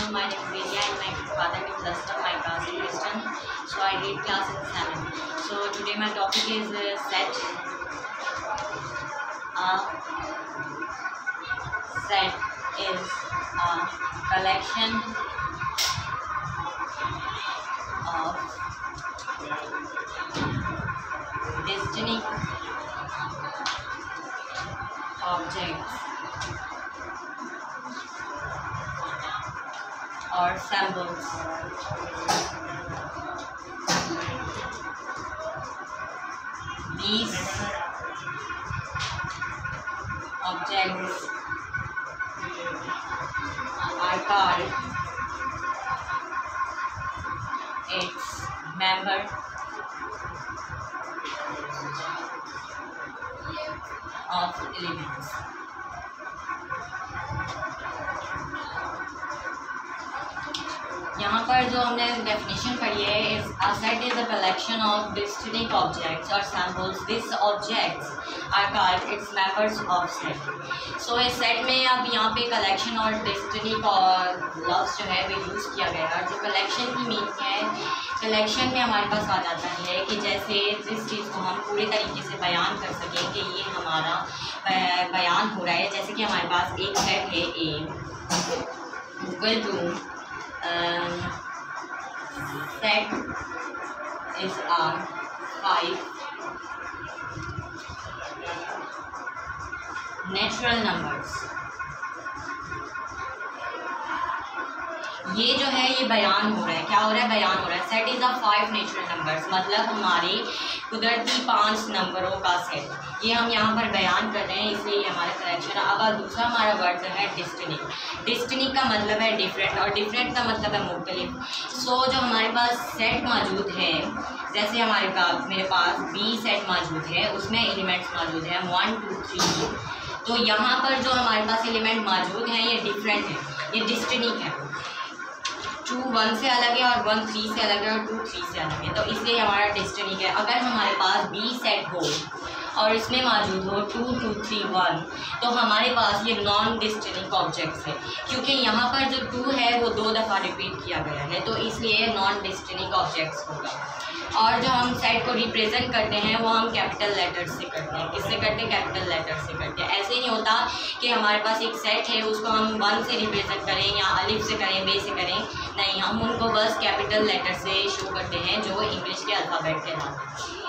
afternoon. My name is Vidya and my father name is Aslam. My class is Christian. So I read class in 7. So today my topic is set. Set is a collection of distinct objects or symbols these objects are called its member of elements. यहाँ पर जो हमने definition पढ़ी है a set is a collection of distinct objects or samples. These objects are called its members of set. So इस set में अब यहाँ पे कलेक्शन और डिस्टिंक्ट और लफ्ज़ जो है वो यूज़ किया गया है। और जो कलेक्शन की मीनिंग है, कलेक्शन में हमारे पास आ जाता है कि जैसे जिस चीज़ को हम पूरे तरीके से बयान कर सकें कि ये हमारा बयान हो रहा है। जैसे कि हमारे पास एक सेट है A equal to set is our 5 natural numbers. ये जो है ये बयान हो रहा है, क्या हो रहा है, बयान हो रहा है। Set is a 5 natural numbers, मतलब हमारे कुदरती 5 नंबरों का सेट। ये हम यहाँ पर बयान कर रहे हैं, इसलिए ये हमारा कलेक्शन है। अब दूसरा हमारा वर्ड जो है डिस्टिंक्ट। डिस्टिंक्ट का मतलब है डिफरेंट और डिफरेंट का मतलब है मुख्तलिफ। सो जो हमारे पास सेट मौजूद है, जैसे मेरे पास बी सेट मौजूद है, उसमें एलिमेंट्स मौजूद हैं 1 2 3। तो यहाँ पर जो हमारे पास एलिमेंट मौजूद हैं ये डिफरेंट है, ये डिस्टिंक्ट है। 2 1 से अलग है और 1 3 से अलग है और 2 3 से अलग है, तो इसलिए हमारा डिस्टिंक्ट है। अगर हमारे पास बी सेट हो और इसमें मौजूद हो 2 2 3 1, तो हमारे पास ये नॉन डिस्टिंक्ट ऑब्जेक्ट्स है, क्योंकि यहाँ पर जो 2 है वो 2 दफ़ा रिपीट किया गया है, तो इसलिए नॉन डिस्टिंक्ट ऑब्जेक्ट्स होगा। और जो हम सेट को रिप्रेजेंट करते हैं वो हम कैपिटल लेटर्स से करते हैं। किससे करते हैं, कैपिटल लेटर्स से करते हैं। ऐसे नहीं होता कि हमारे पास एक सेट है उसको हम 1 से रिप्रेजेंट करें या अलिफ से करें, बे से करें, नहीं, हम उनको बस कैपिटल लेटर से शो करते हैं जो इंग्लिश के अल्फ़ाबेट के नाम है।